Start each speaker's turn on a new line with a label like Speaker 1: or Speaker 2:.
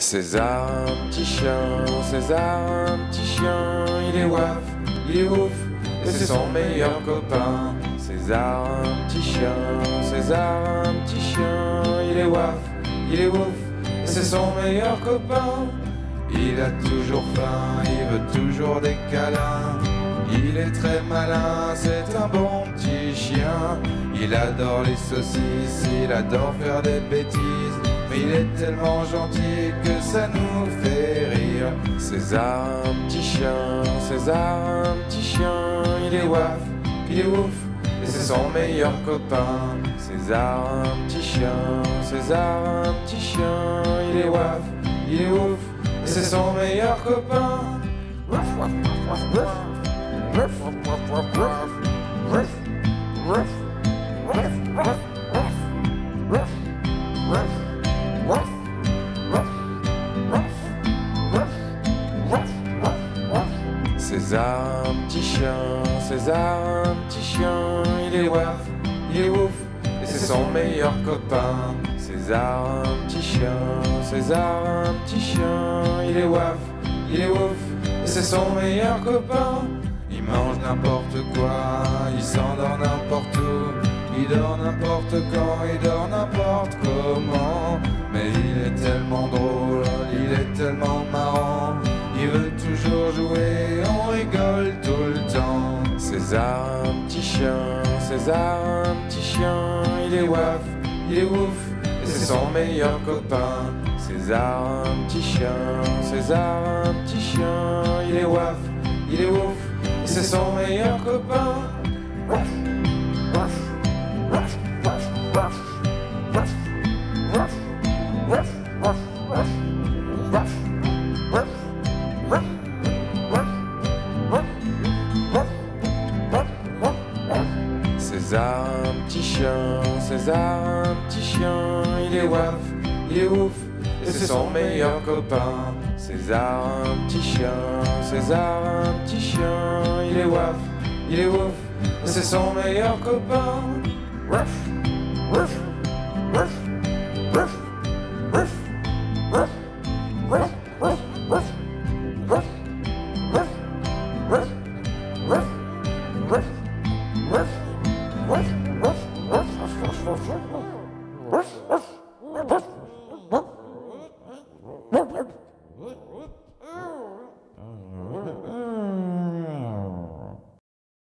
Speaker 1: César, un petit chien, César, un petit chien, il est waf, il est ouf, et c'est son meilleur copain. César, un petit chien, César, un petit chien, il est waf, il est ouf, et c'est son meilleur copain. Il a toujours faim, il veut toujours des câlins. Il est très malin, c'est un bon petit chien. Il adore les saucisses, il adore faire des bêtises, mais il est tellement gentil que ça nous fait rire. César, un petit chien, César, un petit chien, il est waf, il est ouf, et c'est son meilleur copain. César, un petit chien, César, un petit chien, il est waf, il est ouf, et c'est son meilleur copain. César, un petit chien, César, un petit chien, il est waf, il est ouf, et c'est son meilleur copain. César, un petit chien, César, un petit chien, il est waf, il est ouf, et c'est son meilleur copain. Il mange n'importe quoi, il s'endort n'importe où, il dort n'importe quand, il dort n'importe comment. Mais il est tellement drôle, il est tellement marrant, il veut toujours jouer, on rigole tout le temps. César, un petit chien, César, un petit chien, il est waf, il est ouf, et c'est son meilleur copain. César, un petit chien, César, un petit chien, il est waf, il est ouf, et c'est son meilleur copain. César, un petit chien, César, un petit chien, il est waf, il est ouf, et c'est son meilleur copain. César, un petit chien, César, un petit chien, il est waf, il est ouf, et c'est son meilleur copain. Waf, waf, waf, waf, waf, waf, waf, waf, waf, waf, waf, waf, waf, waf, waf, waf.